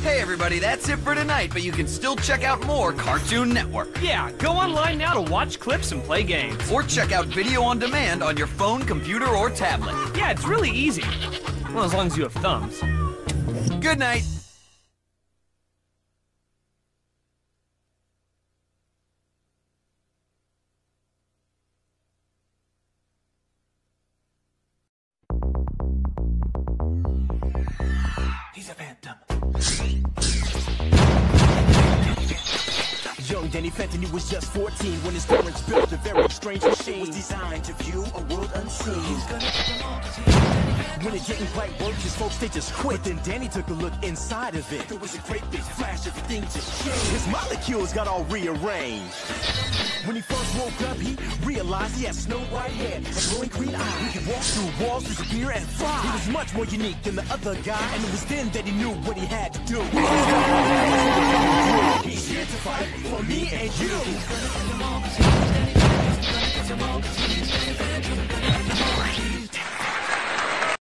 Hey everybody, that's it for tonight, but you can still check out more Cartoon Network. Yeah, go online now to watch clips and play games. Or check out video on demand on your phone, computer, or tablet. Yeah, it's really easy. Well, as long as you have thumbs. Good night. He's a phantom. Young Danny Fenton, he was just 14 when his parents built a very strange machine. It was designed to view a world unseen. When it didn't quite work, his folks, they just quit. But then Danny took a look inside of it. There was a great big flash, everything just changed. His molecules got all rearranged. When he first woke up, he realized he had snow white hair and glowing green eyes. He could walk through walls, disappear, and fly. He was much more unique than the other guy, and it was then that he knew what he had to do. He's here to fight for me and you.